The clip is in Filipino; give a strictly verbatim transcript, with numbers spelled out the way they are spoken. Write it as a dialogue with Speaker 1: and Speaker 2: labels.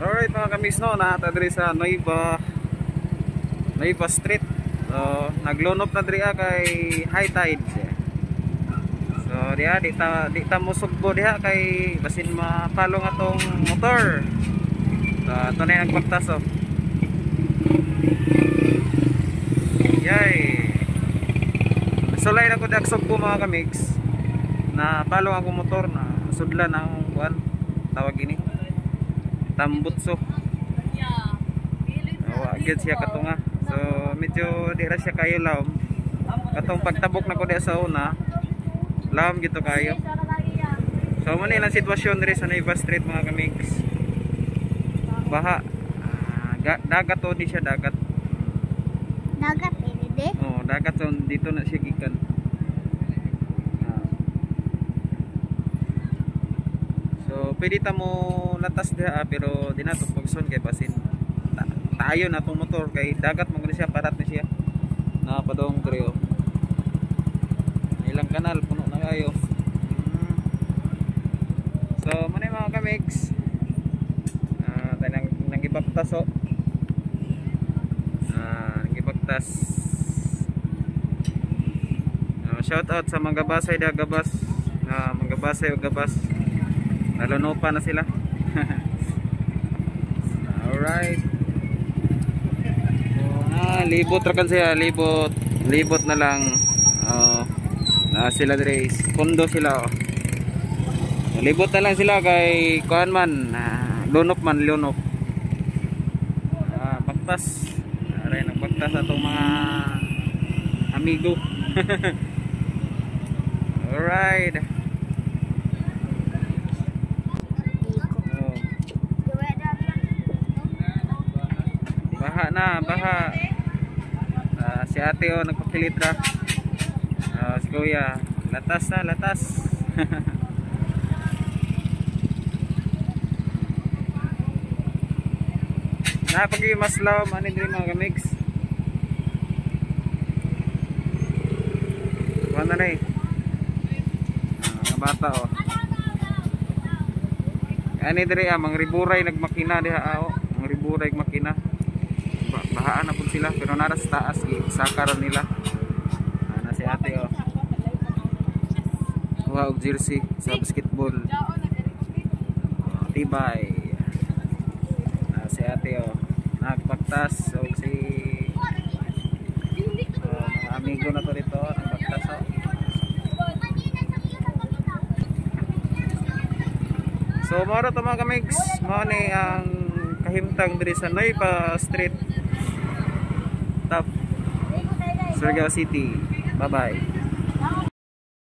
Speaker 1: Alright mga kamis, no, naata diri sa Nueva Nueva Street. So naglunop na diri kay high tide. So diha di ta di ta mo sugbo diha kay basin mapalong atong motor. So ato na nagpaktas oh. Yay. Sulay na ko dag sugbo mga kamix. Na palong ako motor na sudlan ang kuan tawag ini. Tambutso. Oh, agad siya katunga. So medyo di ra siya kayo lawom. Katong pagtabok na ko di sa una, lawom gito kayo. So mo ni lang sitwasyon diri sa Nueva Street mga kamix. Baha. Uh, dagat to di siya dagat.
Speaker 2: Dagat ini deh.
Speaker 1: Oh, dagat so dito na siya gikan. So pwede ta mo latas diha pero di na to pagson kay basin ta tayo na tong motor kay dagat man siya parat ni siya na padong trio ilang kanal puno na kayo. hmm. So manay mga kamix ah uh, tayo nang ibaktas oh ah nang ibaktas. Uh, shout out sa mga gabasay da gabas na uh, mga gabasay o gabas. Nalunupa na sila. Alright. So, ah, libot ra kan siya, libot. Libot na lang. Oh. Na sila dire, kondo sila oh. Libot na lang sila kay kuan man, ah, lunop man lunop. Ah, baktas. Aray nang baktas atong mga amigo. Alright. Baha na, baha. Uh, si ate oh, nagpakilitra. Uh, si kuya, latas na, latas. Napagi mas law, manin rin mga kamix. Wala na eh. Mga bata oh. Ani diri ah, mga riburay nagmakina diha oh. Mga riburay nagmakina. Bahaan na po sila pero nara sa taas isakaran nila. Ah, na si ate oh. Wow, jersey sa basketball. Oh, tibay. Ah, si ate oh. Nagpaktas so si oh, mga amigo na to dito nagpaktas oh. So maro to mga kamix, mao ni ang kahimtang diri sa Nueva Street. Surigao City. Bye bye.